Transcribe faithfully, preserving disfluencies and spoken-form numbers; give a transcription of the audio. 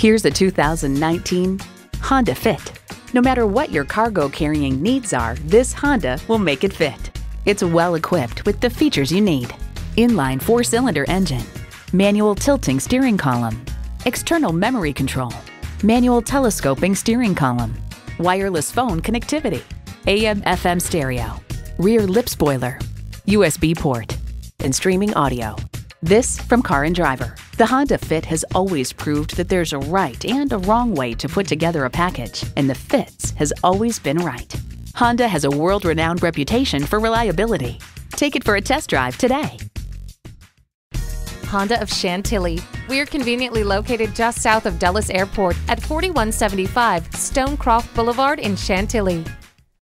Here's a two thousand nineteen Honda Fit. No matter what your cargo carrying needs are, this Honda will make it fit. It's well equipped with the features you need: inline four-cylinder engine, manual tilting steering column, external memory control, manual telescoping steering column, wireless phone connectivity, A M F M stereo, rear lip spoiler, U S B port, and streaming audio. This from Car and Driver. The Honda Fit has always proved that there's a right and a wrong way to put together a package, and the Fits has always been right. Honda has a world-renowned reputation for reliability. Take it for a test drive today. Honda of Chantilly. We're conveniently located just south of Dulles Airport at forty-one seventy-five Stonecroft Boulevard in Chantilly.